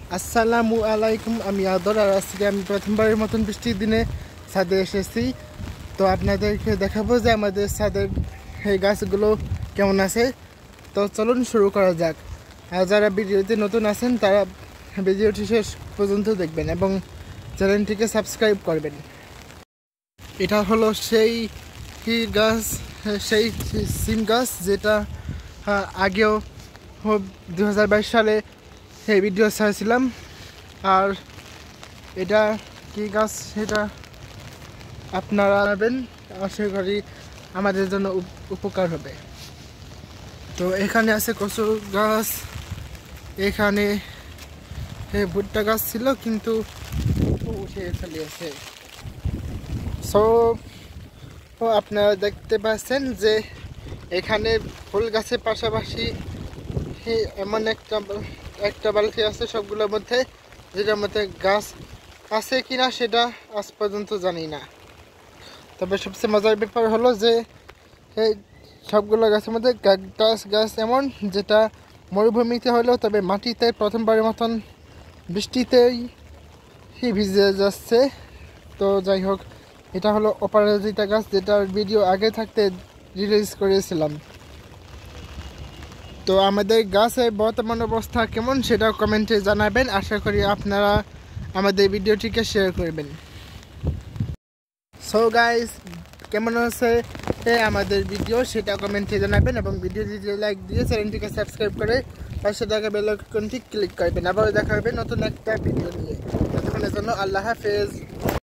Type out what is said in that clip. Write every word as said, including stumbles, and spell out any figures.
আসসালামু আলাইকুম। আমি আদর, আর আজকে আমি প্রথমবারের মতন বৃষ্টির দিনে ছাদে এসেছি। তো আপনাদেরকে দেখাবো যে আমাদের ছাদের এই গাছগুলো কেমন আছে। তো চলুন শুরু করা যাক। আর যারা ভিডিওতে নতুন আছেন তারা ভিডিওটি শেষ পর্যন্ত দেখবেন এবং চ্যানেলটিকে সাবস্ক্রাইব করবেন। এটা হলো সেই গাছ, সেই সিম গাছ যেটা আগেও দু হাজার বাইশ সালে এই ভিডিও ছাড়ছিলাম। আর এটা কি গাছ সেটা আপনারা জানাবেন, আশা করি আমাদের জন্য উপকার হবে। তো এখানে আছে কচু গাছ, এখানে ভুট্টা গাছ ছিল কিন্তু উঠে ফেলিয়েছে। সো আপনারা দেখতে পাচ্ছেন যে এখানে ফুল গাছের পাশাপাশি এমন একটা একটা বালতি আছে সবগুলোর মধ্যে, যেটার মধ্যে গাছ আছে কিনা সেটা আজ পর্যন্ত জানি না। তবে সবচেয়ে মজার ব্যাপার হলো যে এই সবগুলো গাছের মধ্যে ক্যাকটাস গাছ এমন যেটা মরুভূমিতে হলেও তবে মাটিতে প্রথমবারের মতন বৃষ্টিতেই ভিজে যাচ্ছে। তো যাই হোক, এটা হলো অপরাজিতা গাছ, যেটার ভিডিও আগে থাকতে রিলিজ করেছিলাম। তো আমাদের গাছের বর্তমান অবস্থা কেমন সেটা কমেন্টে জানাবেন। আশা করি আপনারা আমাদের ভিডিওটিকে শেয়ার করবেন। সো গাইস, কেমন আছে আমাদের ভিডিও সেটা কমেন্টে জানাবেন এবং ভিডিওটিতে লাইক দিয়ে চ্যানেলটিকে সাবস্ক্রাইব করে পাশে থাকা বেল আইকনটি ক্লিক করবেন। আবার দেখা হবে নতুন একটা ভিডিও নিয়ে। ততক্ষণের জন্য আল্লাহ হাফেজ।